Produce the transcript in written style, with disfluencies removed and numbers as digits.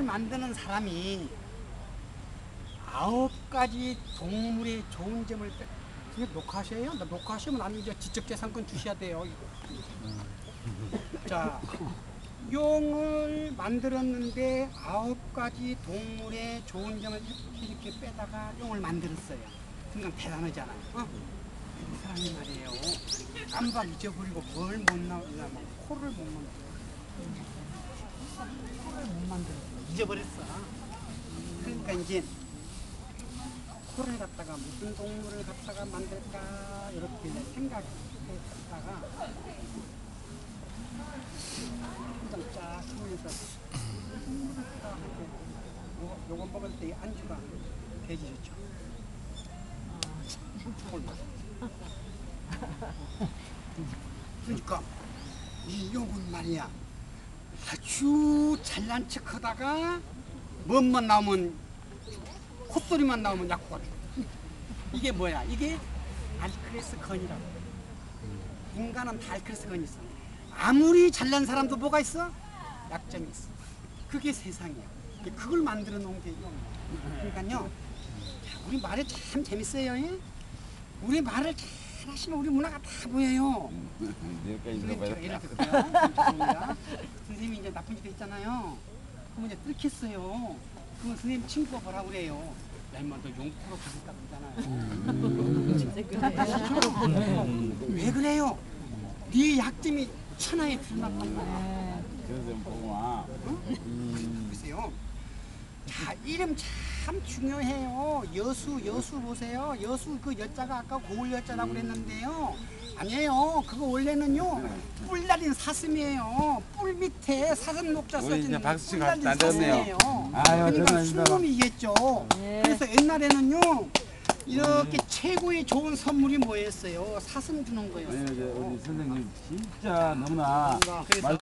만드는 사람이 9가지 동물의 좋은 점을 선생님 녹화하셔요? 나 녹화하시면 안 이제 지적재산권 주셔야 돼요. 자, 용을 만들었는데 9가지 동물의 좋은 점을 이렇게 빼다가 용을 만들었어요. 그러니까 대단하잖아요. 이 사람이 말이에요. 깜박 잊어버리고 뭘 못 나오냐면 코를 못 만들어. 코를 못 만들었어. 잊어버렸어. 그러니까 이제 코를 갖다가 무슨 동물을 갖다가 만들까 이렇게 생각했다가 한장 쫙 하면서 요거 먹을 때 안주가 돼지였죠. 그러니까 이 용은 말이야 아주 잘난 척하다가 뭐만 나오면 콧소리만 나오면 약국가 줘. 이게 뭐야? 이게 알크레스 건이라고. 인간은 다 알크레스 건이 있어. 아무리 잘난 사람도 뭐가 있어? 약점이 있어. 그게 세상이야. 그걸 만들어 놓은 게 용이야. 그러니까요, 우리 말이 참 재밌어요. 예? 우리 말을 잘 하시면 우리 문화가 다 보여요. 그러니까 예를 들어요. 선생님이 이제 나쁜 짓 했잖아요. 그러면 이제 뜰겠어요. 그럼 선생님 친구가 뭐라 그래요? 야, 인마 너 용포로 부셨다 그러잖아요. 왜 그래요? 네 약점이 천하에 드러났단 말이야. 보세요. 자, 이름 참 중요해요. 여수 보세요. 여수 그 여자가 아까 고을 여자라고 그랬는데요. 아니에요. 그거 원래는요 뿔 날린 사슴이에요. 뿔 밑에 사슴 녹자 써진 뿔 날린 사슴이에요. 그러니까 순놈이겠죠. 그래서 옛날에는요 이렇게 최고의 좋은 선물이 뭐였어요? 사슴 주는 거였어요. 우리 선생님 진짜 너무나